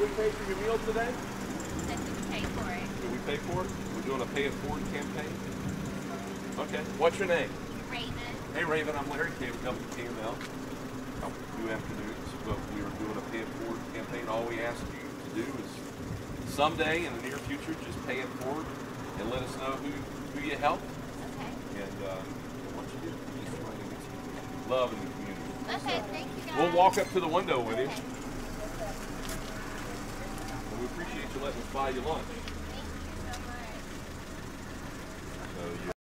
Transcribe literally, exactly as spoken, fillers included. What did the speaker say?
we pay for your meal today? I think we pay for it. Did we pay for it? We're doing a Pay It Forward campaign. Okay. What's your name? Raven. Hey Raven, I'm Larry K with W K M L. I do afternoons, but we are doing a Pay It Forward campaign. All we ask you to do is someday in the near future just pay it forward and let us know who, who you helped. Okay. And uh, what you do, just trying to get some love in the community. Okay, So, thank you guys. we'll walk up to the window with you. Okay. And we appreciate you letting us buy you lunch. Thank you so much. So you